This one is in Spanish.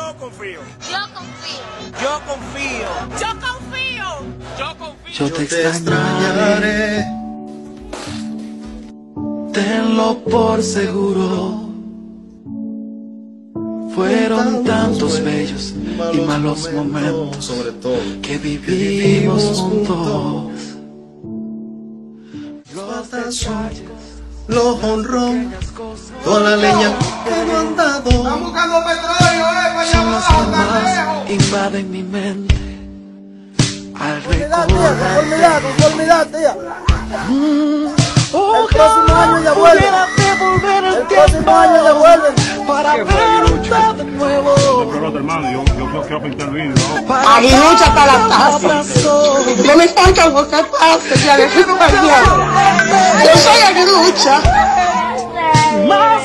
confío. Yo confío. Yo confío. Yo confío. Yo confío. Yo te extrañaré, tenlo por seguro. Fueron tantos bellos y malos momentos, sobre todo, que vivimos juntos. los batallones, los honrón, toda la leña que no han dado, Están buscando petróleo, son las que más invaden mi mente al recordar. Conformidad, tía. El próximo año ya vuelve. devolver el próximo año ya vuelven. para verte de nuevo. Hermano, yo quiero pintar el vídeo. Aguilucha hasta la taza. No me falta porque pase, ya le fui mañana. Yo soy aguilucha.